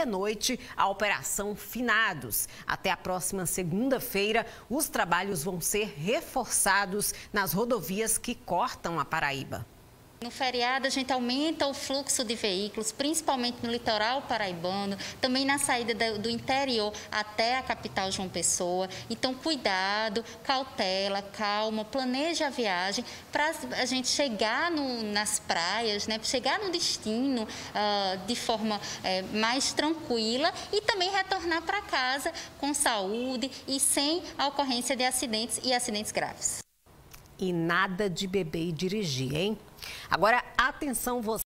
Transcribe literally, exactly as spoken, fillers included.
À noite, a Operação Finados. Até a próxima segunda-feira, os trabalhos vão ser reforçados nas rodovias que cortam a Paraíba. No feriado, a gente aumenta o fluxo de veículos, principalmente no litoral paraibano, também na saída do interior até a capital João Pessoa. Então, cuidado, cautela, calma, planeje a viagem para a gente chegar no, nas praias, né? Chegar no destino uh, de forma uh, mais tranquila e também retornar para casa com saúde e sem a ocorrência de acidentes e acidentes graves. E nada de beber e dirigir, hein? Agora, atenção você.